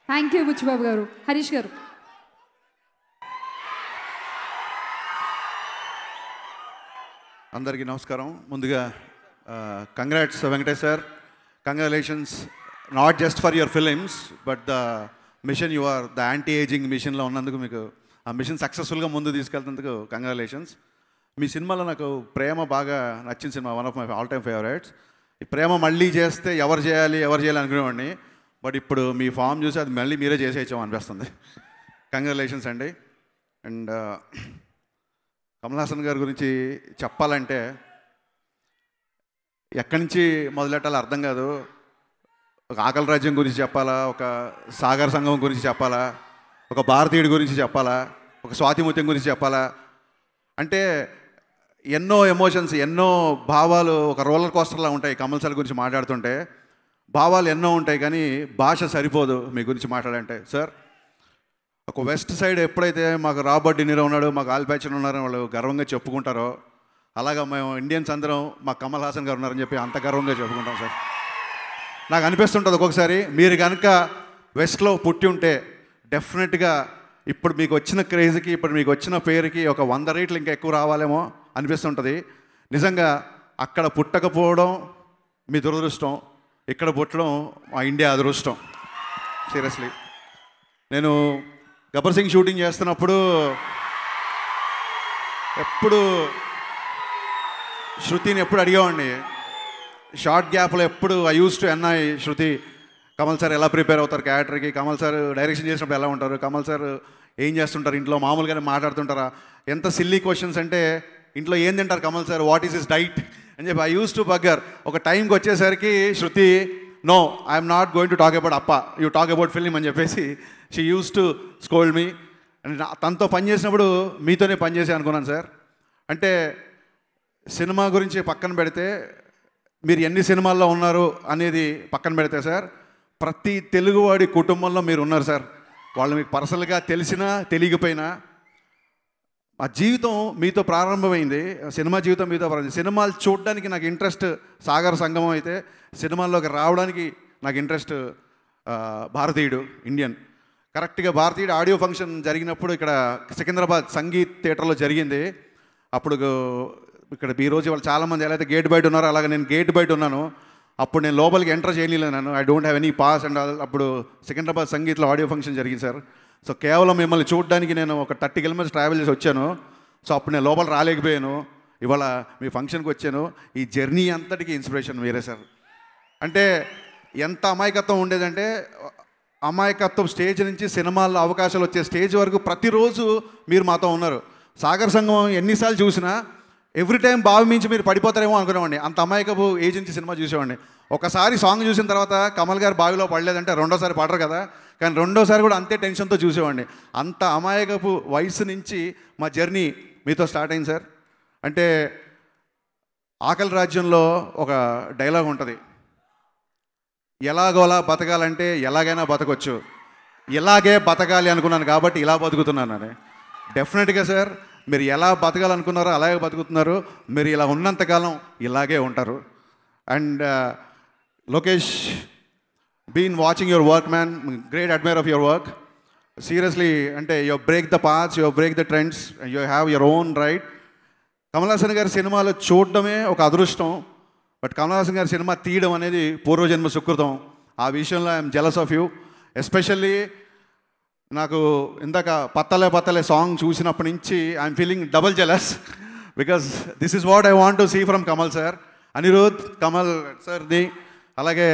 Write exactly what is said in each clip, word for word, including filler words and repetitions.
Thank you Buchibabu గారు. హరీష్ గారు. అందరికీ నమస్కారం. ముందుగా congrats Venkatesh sir, congratulations not just for your films but the mission you are the anti ageing మిషన్లో ఉన్నందుకు, మీకు ఆ మిషన్ సక్సెస్ఫుల్గా ముందు తీసుకెళ్తున్నందుకు కంగ్రాచులేషన్స్. మీ సినిమాలో నాకు ప్రేమ బాగా నచ్చిన సినిమా, one of my all time favourites. ఈ ప్రేమ మళ్ళీ చేస్తే ఎవరు చేయాలి ఎవరు చేయాలి అనుకునేవాడిని, బట్ ఇప్పుడు మీ ఫామ్ చూసి అది మళ్ళీ మీరే చేసేయచ్చాం అనిపిస్తుంది. కంగ్రాచులేషన్స్ అండి. అండ్ కమల్ హాసన్ గారి గురించి చెప్పాలంటే ఎక్కడి నుంచి మొదలెట్టాలో అర్థం కాదు. ఒక ఆకలి రాజ్యం గురించి చెప్పాలా, ఒక సాగర్ సంగమం గురించి చెప్పాలా, ఒక భారతీయుడి గురించి చెప్పాలా, ఒక స్వాతిముత్యం గురించి చెప్పాలా, అంటే ఎన్నో ఎమోషన్స్, ఎన్నో భావాలు ఒక రోలర్ కోస్టర్లా ఉంటాయి. కమల్ సార్ గురించి మాట్లాడుతుంటే భావాలు ఎన్నో ఉంటాయి, కానీ భాష సరిపోదు మీ గురించి మాట్లాడంటే. సార్, ఒక వెస్ట్ సైడ్ ఎప్పుడైతే మాకు రాబర్ట్ డినీరో ఉన్నాడు, మాకు ఆల్పాచినో ఉన్నారని వాళ్ళు గర్వంగా చెప్పుకుంటారో, అలాగా మేము ఇండియన్స్ అందరం మాకు కమల్ హాసన్ గారు ఉన్నారని చెప్పి అంత గర్వంగా చెప్పుకుంటాం సార్. నాకు అనిపిస్తుంటుంది ఒక్కొక్కసారి, మీరు కనుక వెస్ట్లో పుట్టి ఉంటే డెఫినెట్గా ఇప్పుడు మీకు వచ్చిన క్రేజ్కి, ఇప్పుడు మీకు వచ్చిన పేరుకి ఒక వంద రేట్లు ఇంకా ఎక్కువ రావాలేమో అనిపిస్తుంటుంది. నిజంగా అక్కడ పుట్టకపోవడం మీ దురదృష్టం, ఇక్కడ పుట్టడం మా ఇండియా అదృష్టం. సీరియస్లీ, నేను గబ్బర్సింగ్ షూటింగ్ చేస్తున్నప్పుడు ఎప్పుడు శృతిని ఎప్పుడు అడిగేవాడిని, షార్ట్ గ్యాప్లో ఎప్పుడు I used to annoy Shruti, Kamal sir ఎలా ప్రిపేర్ అవుతారు క్యారెక్టర్కి, కమల్ సార్ డైరెక్షన్ చేసినప్పుడు ఎలా ఉంటారు, కమల్ సార్ ఏం చేస్తుంటారు ఇంట్లో, మామూలుగానే మాట్లాడుతుంటారా, ఎంత సిల్లీ క్వశ్చన్స్ అంటే ఇంట్లో ఏం తింటారు Kamal sir, what is his diet అని చెప్పి ఐ యూస్ టు బగ్గర్. ఒక టైంకి వచ్చేసరికి Shruti, no I'm not going to talk about అప్ప, యూ టాక్ అబౌట్ ఫిల్మ్ అని చెప్పేసి she used to scold me. And తనతో పనిచేసినప్పుడు మీతోనే పనిచేసే అనుకున్నాను సార్. అంటే సినిమా గురించి పక్కన పెడితే, మీరు ఎన్ని సినిమాల్లో ఉన్నారు అనేది పక్కన పెడితే సార్, ప్రతి తెలుగువాడి కుటుంబంలో మీరు ఉన్నారు సార్. వాళ్ళు మీకు పర్సనల్గా తెలిసినా తెలియకపోయినా, మా జీవితం మీతో ప్రారంభమైంది, సినిమా జీవితం మీతో ప్రారంభమైంది. సినిమాలు చూడడానికి నాకు ఇంట్రెస్ట్ సాగర్ సంగమం అయితే, సినిమాల్లోకి రావడానికి నాకు ఇంట్రెస్ట్ భారతీయుడు, ఇండియన్. కరెక్ట్గా భారతీయుడు ఆడియో ఫంక్షన్ జరిగినప్పుడు ఇక్కడ సికింద్రాబాద్ సంగీత్ థియేటర్లో జరిగింది. అప్పుడు ఇక్కడ ఈరోజు వాళ్ళు చాలామంది ఎలా అయితే గేట్ బయట ఉన్నారో అలాగే నేను గేట్ బయట ఉన్నాను. అప్పుడు నేను లోపలికి ఎంటర్ చేయలేను, I don't have any pass. And అప్పుడు సికింద్రాబాద్ సంగీత్లో ఆడియో ఫంక్షన్ జరిగింది సార్. సో కేవలం మిమ్మల్ని చూడడానికి నేను ఒక థర్టీ కిలోమీటర్స్ ట్రావెల్ చేసి వచ్చాను. సో అప్పుడు నేను లోపల రాలేకపోయాను, ఇవాళ మీ ఫంక్షన్కి వచ్చాను. ఈ జర్నీ అంతటికి ఇన్స్పిరేషన్ మీరే సార్. అంటే ఎంత అమాయకత్వం ఉండేదంటే, అమాయకత్వం స్టేజ్ నుంచి సినిమాల్లో అవకాశాలు వచ్చే స్టేజ్ వరకు ప్రతిరోజు మీరు మాతో ఉన్నారు. సాగర్ సంగమం ఎన్నిసార్లు చూసినా ఎవ్రీ టైం బావి మించి మీరు పడిపోతారేమో అనుకునేవాడిని, అంత అమాయకపు ఏజ్ నుంచి సినిమా చూసేవాడిని. ఒకసారి సాంగ్ చూసిన తర్వాత కమల్ గారు బావిలో పడలేదంటే రెండోసారి పడరు కదా, కానీ రెండోసారి కూడా అంతే టెన్షన్తో చూసేవాడిని. అంత అమాయకపు వయసు నుంచి మా జర్నీ మీతో స్టార్ట్ అయింది సార్. అంటే ఆకలి రాజ్యంలో ఒక డైలాగ్ ఉంటుంది, ఎలాగోలా బతకాలంటే ఎలాగైనా బతకొచ్చు, ఇలాగే బతకాలి అనుకున్నాను కాబట్టి ఇలా బతుకుతున్నాను అని. డెఫినెట్గా సార్, మీరు ఎలా బతకాలనుకున్నారో అలాగే బతుకుతున్నారు. మీరు ఇలా ఉన్నంతకాలం ఇలాగే ఉంటారు. And Lokesh, been watching your work man, great admirer of your work. Seriously, అంటే you break the paths, you break the trends, you have your own right. Kamal Haasan గారి సినిమాలు చూడడమే ఒక అదృష్టం, బట్ కమల్ హాసన్ గారి సినిమా తీయడం అనేది పూర్వజన్మ సుకృతం. ఆ విషయంలో I'm jealous of you. Especially నాకు ఇందాక పత్తలే పత్తలే సాంగ్ చూసినప్పటి నుంచి I'm feeling double jealous, because this is what I want to see from Kamal sir. Anirudh, Kamal సార్ది, అలాగే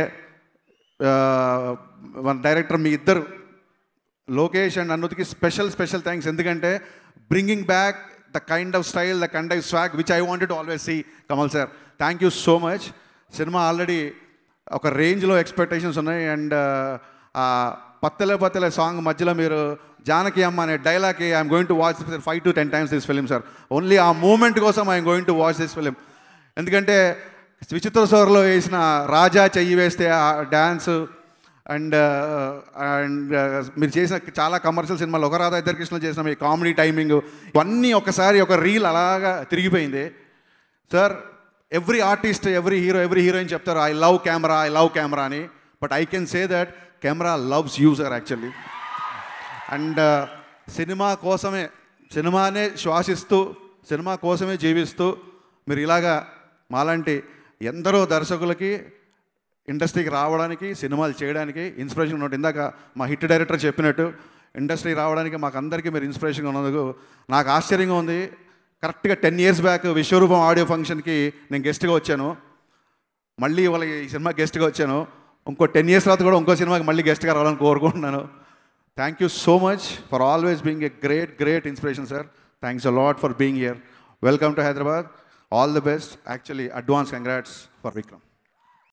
మన డైరెక్టర్ మీ ఇద్దరు లోకేష్ అండ్ అనిరుద్కి స్పెషల్ స్పెషల్ థ్యాంక్స్. ఎందుకంటే bringing back the kind of style, the kind of swag which I wanted to always see Kamal sir. Thank you so much. సినిమా already ఒక రేంజ్లో ఎక్స్పెక్టేషన్స్ ఉన్నాయి. అండ్ పత్తలే పత్తలే సాంగ్ మధ్యలో మీరు జానకి అమ్మ అనే డైలాగ్కి I'm going to watch five to ten times this film sir. Only ఆ మూమెంట్ కోసం I'm going to watch this film. ఎందుకంటే విచిత్ర స్వరలో వేసిన రాజా చెయ్యి వేస్తే ఆ డ్యాన్స్, అండ్ అండ్ మీరు చేసిన చాలా కమర్షియల్ సినిమాలు, ఒక రాధా ఇద్దరు కృష్ణలు చేసిన మీ కామెడీ టైమింగ్, ఇవన్నీ ఒకసారి ఒక రీల్ అలాగా తిరిగిపోయింది sir. Every artist, every hero, every heroine చెప్తారు I love camera, I love camera అని. But I can say that camera loves you sir actually. And సినిమా కోసమే, సినిమానే శ్వాసిస్తూ సినిమా కోసమే జీవిస్తూ మీరు ఇలాగా మాలాంటి ఎందరో దర్శకులకి ఇండస్ట్రీకి రావడానికి, సినిమాలు చేయడానికి ఇన్స్పిరేషన్ ఉన్నట్టు ఇందాక మా హిట్ డైరెక్టర్ చెప్పినట్టు ఇండస్ట్రీ రావడానికి మాకు అందరికీ మీరు ఇన్స్పిరేషన్గా ఉన్నందుకు నాకు ఆశ్చర్యంగా ఉంది. కరెక్ట్గా ten years back Vishwaroopam audio ఫంక్షన్కి నేను గెస్ట్గా వచ్చాను, మళ్ళీ వాళ్ళ ఈ సినిమా గెస్ట్గా వచ్చాను. ఇంకో టెన్ ఇయర్స్ తర్వాత కూడా ఇంకో సినిమాకి మళ్ళీ గెస్ట్గా రావాలని కోరుకుంటున్నాను. Thank you so much for always being a great great inspiration sir. Thanks a lot for being here. Welcome to Hyderabad. All the best. Actually advance congrats for Vikram.